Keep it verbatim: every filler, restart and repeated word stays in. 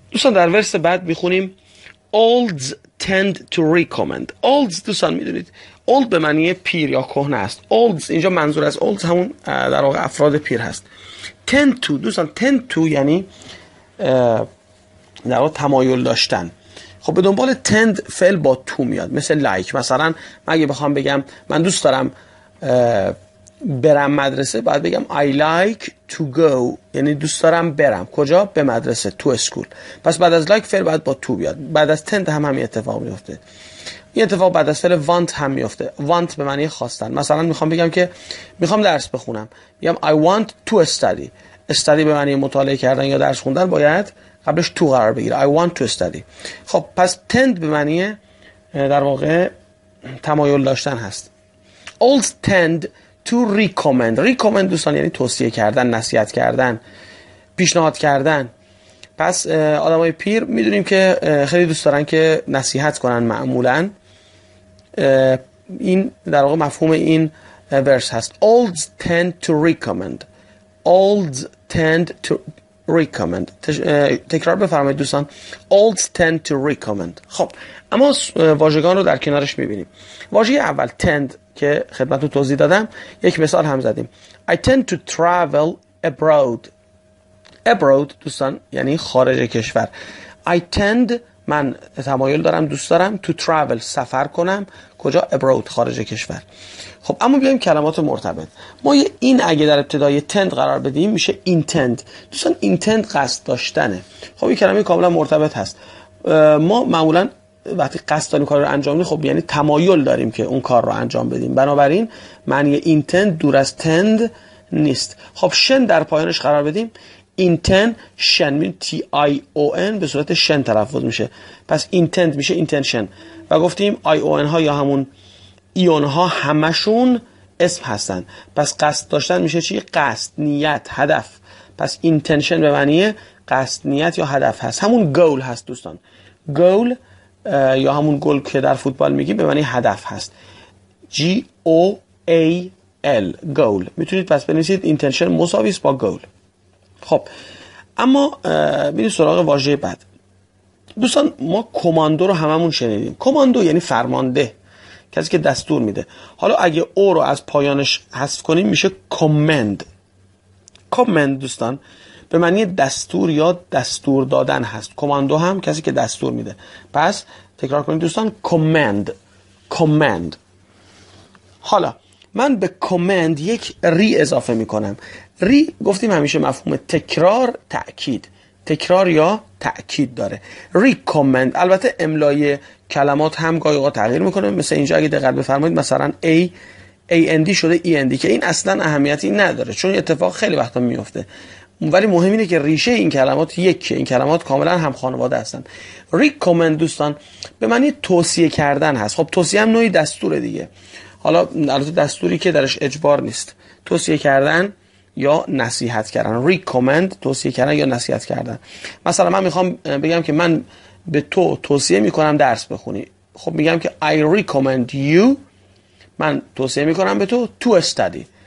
دوستان در ورس بعد میخونیم olds tend to recommend. olds دوستان میدونید old به معنی پیر یا کهنه است. olds اینجا منظور از olds همون در واقع افراد پیر هست. tend to دوستان tend to یعنی در واقع تمایل داشتن. خب به دنبال tend فعل با تو میاد، مثل like. مثلا من اگه بخوام بگم من دوست دارم برم مدرسه، باید بگم I like to go، یعنی دوست دارم برم کجا؟ به مدرسه، تو اسکول. پس بعد از like فعل باید با تو بیاد. بعد از tend هم همین اتفاق میفته. این اتفاق بعد از فعل want هم میفته. want به معنی خواستن. مثلا میخوام بگم که میخوام درس بخونم، میگم I want to study. study به معنی مطالعه کردن یا درس خوندن، باید قبلش تو قرار بگیره. I want to study. خب پس tend به معنی در واقع تمایل داشتن هست. Olds tend to recommend. recommend دوستان یعنی توصیه کردن، نصیحت کردن، پیشنهاد کردن. پس آدمای پیر میدونیم که خیلی دوست دارن که نصیحت کنن. معمولا این در واقع مفهوم این ورس هست. Olds tend to recommend. Olds tend to recommend. تکرار بفرمایید دوستان. Olds tend to recommend. خب اما واژگان رو در کنارش میبینیم. واژه اول tend که خدمتتون توضیح دادم، یک مثال هم زدیم. I tend to travel abroad. abroad دوستان یعنی خارج کشور. I tend من تمایل دارم، دوست دارم to travel سفر کنم کجا؟ abroad خارج کشور. خب اما بیایم کلمات مرتبط. ما یه این اگه در ابتدای tend قرار بدیم میشه intend. دوستان intend قصد داشتنه. خب این کلمه کاملا مرتبط هست. ما معمولا وقتی قصد داریم کار رو انجام بدیم، خب یعنی تمایل داریم که اون کار رو انجام بدیم. بنابراین معنی intend دور از tend نیست. خب شن در پایانش قرار بدیم. intention می تی آی او ان به صورت شن تلفظ میشه. پس intend میشه intention. و گفتیم آی او ان ها یا همون ایون ها همشون اسم هستن. پس قصد داشتن میشه چی؟ قصد، نیت، هدف. پس intention به معنی قصد، نیت یا هدف هست. همون goal هست دوستان. goal یا همون گل که در فوتبال میگیم به معنی هدف هست. G O A L goal. میتونید پس بنویسید intention مساوی است با goal. خب اما میریم سراغ واژه بعد. دوستان ما کماندو رو هممون شنیدیم. کماندو یعنی فرمانده، کسی که دستور میده. حالا اگه او رو از پایانش حذف کنیم میشه command. command دوستان به معنی دستور یا دستور دادن هست. کماندو هم کسی که دستور میده. پس تکرار کنید دوستان. command. command. حالا من به command یک ری اضافه میکنم. ری گفتیم همیشه مفهوم تکرار، تأکید. تکرار یا تأکید داره. recommend. البته املای کلمات هم گاهی اوقات تغییر میکنه. مثل اینجا اگه دقت بفرمایید مثلا A ای ان دی شده ای ان دی که این اصلا اهمیتی نداره، چون اتفاق خیلی وقتا میفته. ولی مهم اینه که ریشه این کلمات یکیه. این کلمات کاملا هم خانواده هستن. recommend دوستان به معنی توصیه کردن هست. خب توصیه هم نوعی دستوره دیگه. حالا البته دستوری که درش اجبار نیست. توصیه کردن یا نصیحت کردن. recommend توصیه کردن یا نصیحت کردن. مثلا من میخوام بگم که من به تو توصیه میکنم درس بخونی. خب میگم که I recommend you، من توصیه میکنم به تو to study.